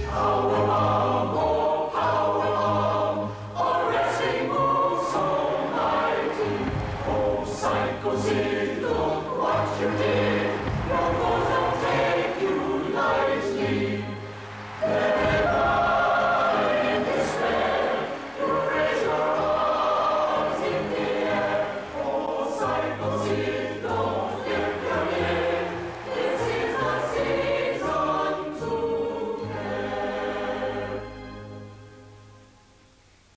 Powerbomb, oh powerbomb, a wrestling move so mighty. Oh Psycho Sid, look what you did. Your foes don't take you lightly.